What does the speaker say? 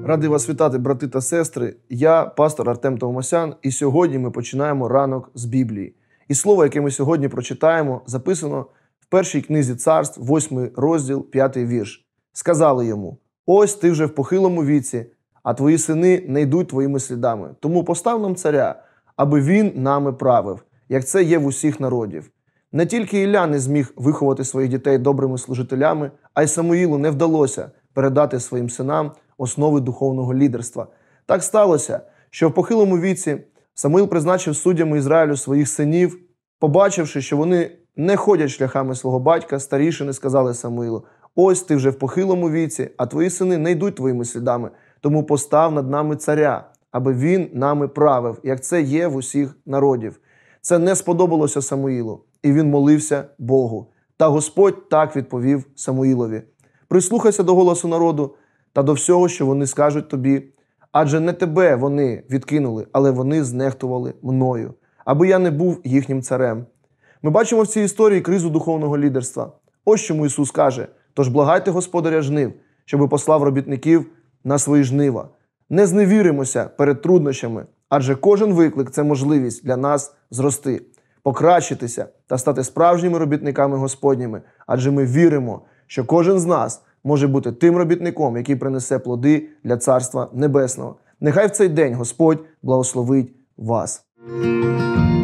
Радий вас вітати, брати та сестри. Я пастор Артем Товмасян, і сьогодні ми починаємо ранок з Біблії. І слово, яке ми сьогодні прочитаємо, записано в першій книзі Царств, 8 розділ, 5 вірш. Сказали йому: «Ось ти вже в похилому віці, а твої сини не йдуть твоїми слідами. Тому постав нам царя, аби він нами правив, як це є в усіх народів». Не тільки Ілля не зміг виховати своїх дітей добрими служителями, а й Самуїлу не вдалося передати своїм синам основи духовного лідерства. Так сталося, що в похилому віці Самуїл призначив суддями Ізраїлю своїх синів. Побачивши, що вони не ходять шляхами свого батька, старішини сказали Самуїлу: «Ось ти вже в похилому віці, а твої сини не йдуть твоїми слідами, тому постав над нами царя, аби він нами правив, як це є в усіх народів». Це не сподобалося Самуїлу, і він молився Богу. Та Господь так відповів Самуїлові: «Прислухайся до голосу народу та до всього, що вони скажуть тобі, адже не тебе вони відкинули, але вони знехтували мною, аби я не був їхнім царем». Ми бачимо в цій історії кризу духовного лідерства. Ось чому Ісус каже: «Тож благайте Господаря жнив, щоби послав робітників на свої жнива». Не зневіримося перед труднощами, адже кожен виклик – це можливість для нас зрости, покращитися та стати справжніми робітниками Господніми, адже ми віримо, що кожен з нас може бути тим робітником, який принесе плоди для Царства Небесного. Нехай в цей день Господь благословить вас.